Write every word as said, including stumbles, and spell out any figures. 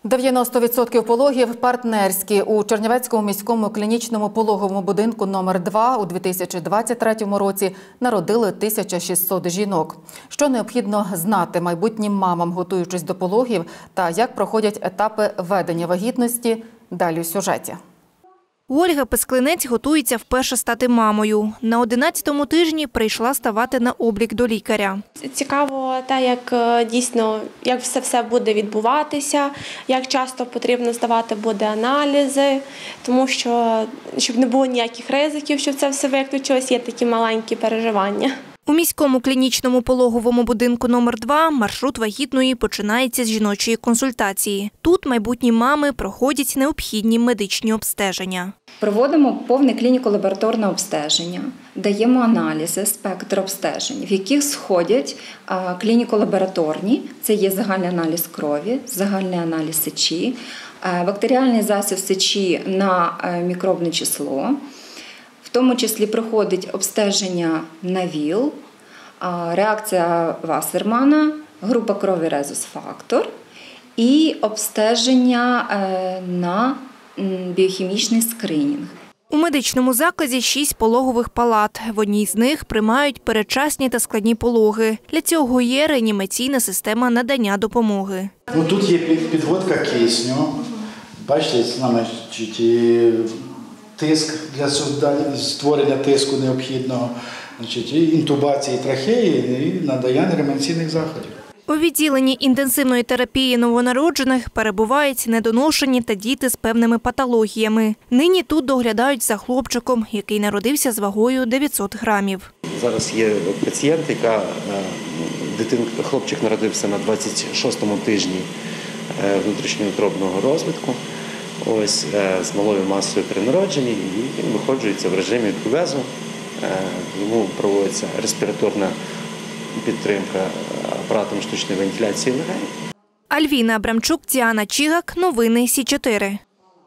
дев'яносто відсотків пологів партнерські. У Чернівецькому міському клінічному пологовому будинку номер два у дві тисячі двадцять третьому році народили тисяча шістсот жінок. Що необхідно знати майбутнім мамам, готуючись до пологів, та як проходять етапи ведення вагітності – далі у сюжеті. Ольга Писклинець готується вперше стати мамою. На одинадцятому тижні прийшла ставати на облік до лікаря. Цікаво те, як дійсно, як все, все буде відбуватися, як часто потрібно здавати буде аналізи, тому що, щоб не було ніяких ризиків, щоб це все виключилось, є такі маленькі переживання. У міському клінічному пологовому будинку номер два маршрут вагітної починається з жіночої консультації. Тут майбутні мами проходять необхідні медичні обстеження. Проводимо повне клініко-лабораторне обстеження, даємо аналізи, спектр обстежень, в яких сходять клініко-лабораторні, це є загальний аналіз крові, загальний аналіз сечі, бактеріальний засіб сечі на мікробне число. В тому числі проходить обстеження на ВІЛ, реакція Вассермана, група крові резус-фактор і обстеження на біохімічний скринінг. У медичному закладі шість пологових палат. В одній з них приймають передчасні та складні пологи. Для цього є реанімаційна система надання допомоги. Ну, тут є підводка кисню. Бачите, значить, тиск для створення тиску необхідного, значить, інтубації трахеї і надання реанімаційних заходів. У відділенні інтенсивної терапії новонароджених перебувають недоношені та діти з певними патологіями. Нині тут доглядають за хлопчиком, який народився з вагою дев'ятсот грамів. Зараз є пацієнт, яка дитинка, хлопчик народився на двадцять шостому тижні внутрішньоутробного розвитку. Ось з малою масою при народженні, і він виходжується в режимі кювезу. Йому проводиться респіраторна підтримка апаратом штучної вентиляції легень. Альвіна Абрамчук, Діана Чігак. Новини Сі чотири.